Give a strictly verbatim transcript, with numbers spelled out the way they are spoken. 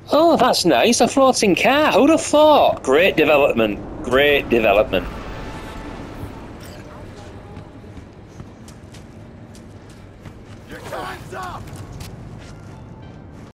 Oh, that's nice. A floating car. Who'd have thought? Great development. Great development. Your time's up!